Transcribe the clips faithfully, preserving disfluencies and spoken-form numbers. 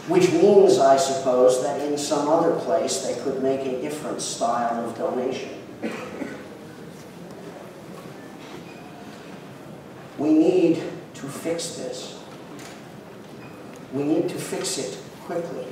Which means, I suppose, that in some other place they could make a different style of donation. We need to fix this. We need to fix it quickly.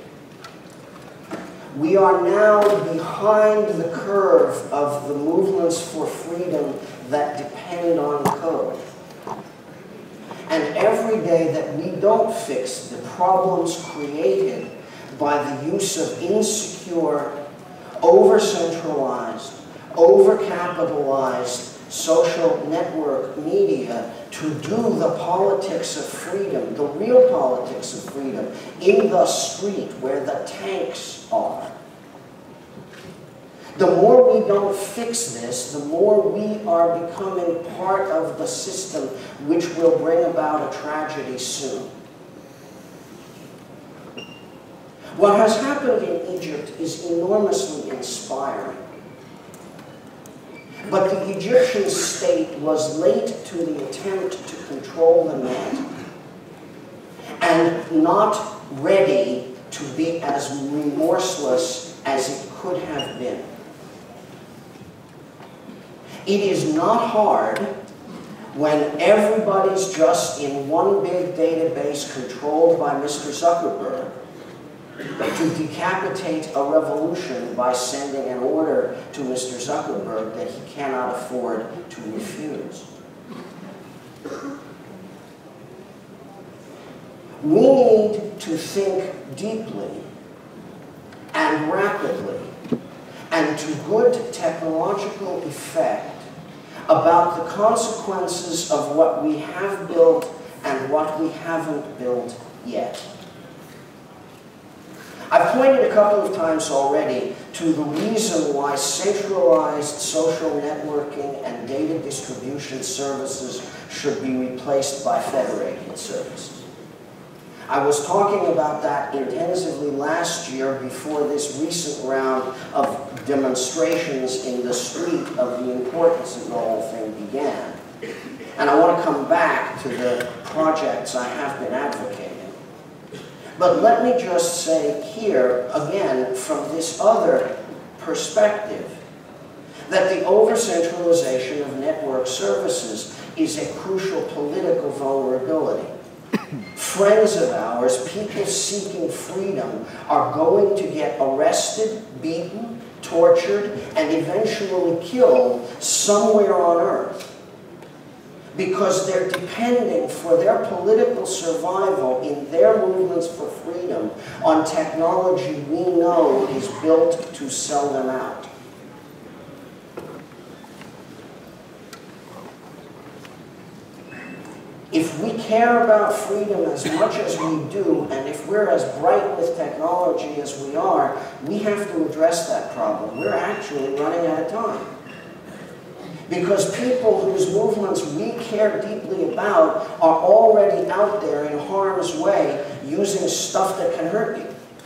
We are now behind the curve of the movements for freedom that depend on code. And every day that we don't fix the problems created by the use of insecure, over-centralized, over-capitalized social network media to do the politics of freedom, the real politics of freedom, in the street where the tanks are. The more we don't fix this, the more we are becoming part of the system which will bring about a tragedy soon. What has happened in Egypt is enormously inspiring. But the Egyptian state was late to the attempt to control the net and not ready to be as remorseless as it could have been. It is not hard when everybody's just in one big database controlled by Mister Zuckerberg to decapitate a revolution by sending an order to Mister Zuckerberg that he cannot afford to refuse. We need to think deeply and rapidly and to good technological effect about the consequences of what we have built and what we haven't built yet. I've pointed a couple of times already to the reason why centralized social networking and data distribution services should be replaced by federated services. I was talking about that intensively last year before this recent round of demonstrations in the street of the importance of the whole thing began. And I want to come back to the projects I have been advocating. But let me just say here, again, from this other perspective, that the over-centralization of network services is a crucial political vulnerability. Friends of ours, people seeking freedom, are going to get arrested, beaten, tortured, and eventually killed somewhere on Earth because they're depending for their political survival in their movements for freedom on technology we know is built to sell them out. If we care about freedom as much as we do, and if we're as bright with technology as we are, we have to address that problem. We're actually running out of time. Because people whose movements we care deeply about are already out there in harm's way using stuff that can hurt you.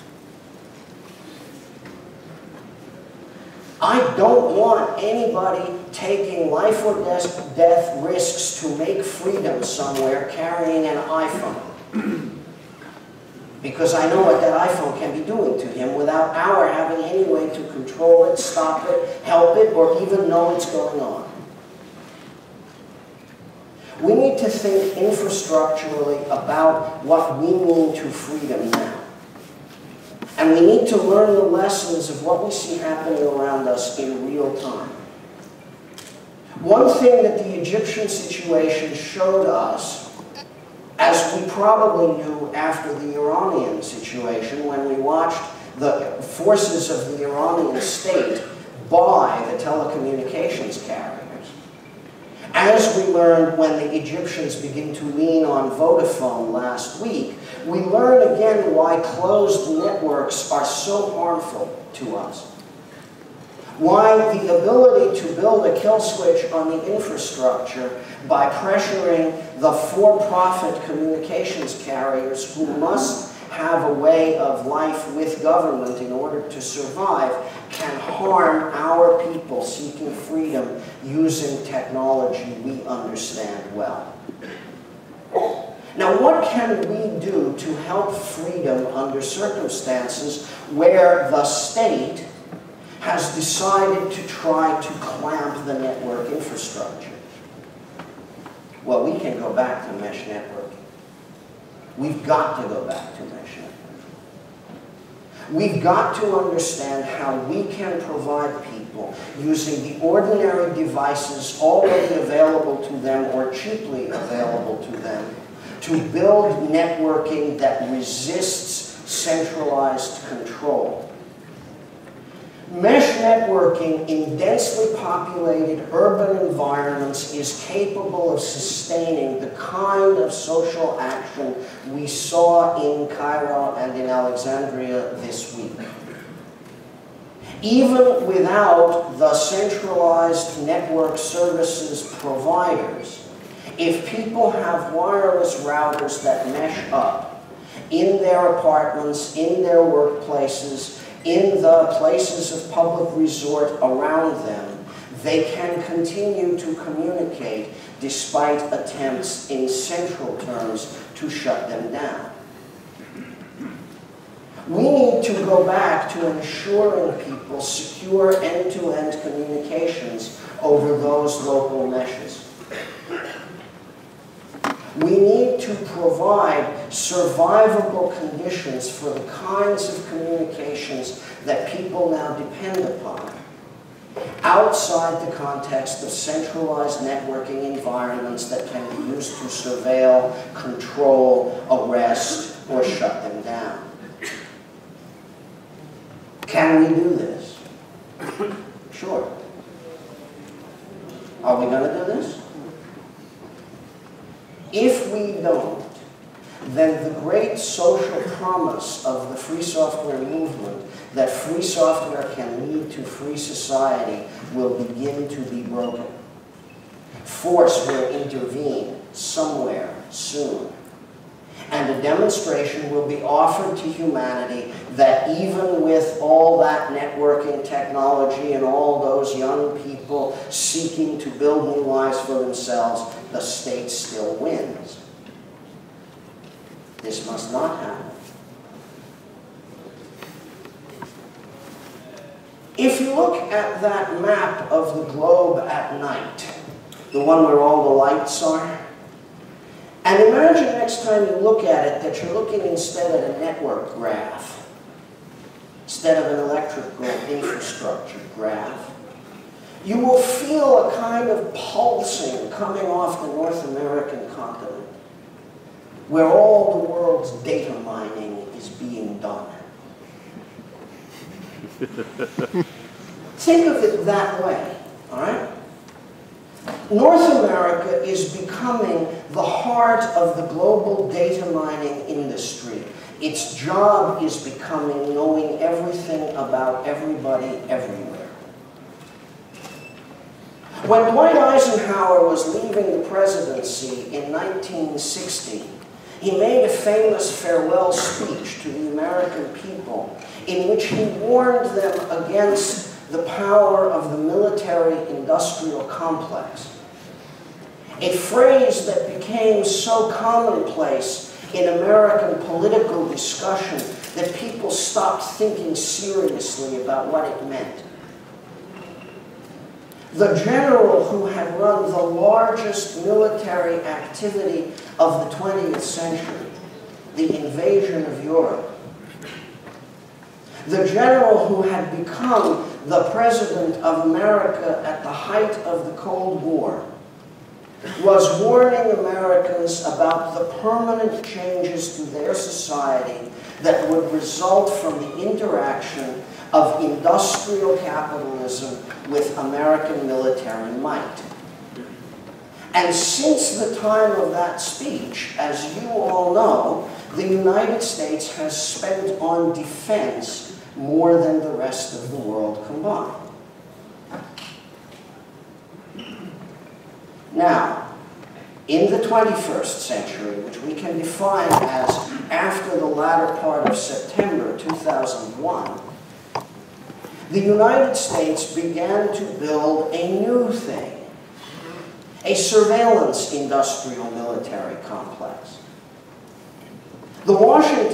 I don't want anybody taking life or death, death risks to make freedom somewhere carrying an iPhone. Because I know what that iPhone can be doing to him without our having any way to control it, stop it, help it, or even know what's going on. We need to think infrastructurally about what we mean to freedom now. And we need to learn the lessons of what we see happening around us in real time. One thing that the Egyptian situation showed us, as we probably knew after the Iranian situation, when we watched the forces of the Iranian state buy the telecommunications carriers, as we learned when the Egyptians began to lean on Vodafone last week, we learn again why closed networks are so harmful to us. Why the ability to build a kill switch on the infrastructure by pressuring the for-profit communications carriers who must have a way of life with government in order to survive can harm our people seeking freedom using technology we understand well. Now, what can we do to help freedom under under circumstances where the state has decided to try to clamp the network infrastructure. Well, we can go back to mesh networking. We've got to go back to mesh networking. We've got to understand how we can provide people using the ordinary devices already available to them or cheaply available to them to build networking that resists centralized control. Mesh networking in densely populated urban environments is capable of sustaining the kind of social action we saw in Cairo and in Alexandria this week. Even without the centralized network services providers, if people have wireless routers that mesh up in their apartments, in their workplaces, in the places of public resort around them, they can continue to communicate despite attempts in central terms to shut them down. We need to go back to ensuring people secure end-to-end communications over those local meshes. We need to provide survivable conditions for the kinds of communications that people now depend upon outside the context of centralized networking environments that can be used to surveil, control, arrest, or shut them down. Can we do this? Sure. Are we going to do this? If we don't, then the great social promise of the free software movement, that free software can lead to free society, will begin to be broken. Force will intervene somewhere soon. And a demonstration will be offered to humanity that even with all that networking technology and all those young people seeking to build new lives for themselves, the state still wins. This must not happen. If you look at that map of the globe at night, the one where all the lights are, and imagine next time you look at it that you're looking instead at a network graph, instead of an electrical infrastructure graph, you will feel a kind of pulsing coming off the North American continent, where all the world's data mining is being done. Think of it that way, all right? North America is becoming the heart of the global data mining industry. Its job is becoming knowing everything about everybody everywhere. When Dwight Eisenhower was leaving the presidency in nineteen sixty, he made a famous farewell speech to the American people in which he warned them against the power of the military-industrial complex. A phrase that became so commonplace in American political discussion that people stopped thinking seriously about what it meant. The general who had run the largest military activity of the twentieth century, the invasion of Europe, the general who had become the President of America at the height of the Cold War, was warning Americans about the permanent changes to their society that would result from the interaction of industrial capitalism with American military might. And since the time of that speech, as you all know, the United States has spent on defense more than the rest of the world combined. Now, in the twenty-first century, which we can define as after the latter part of September two thousand one, the United States began to build a new thing, a surveillance industrial military complex. The Washington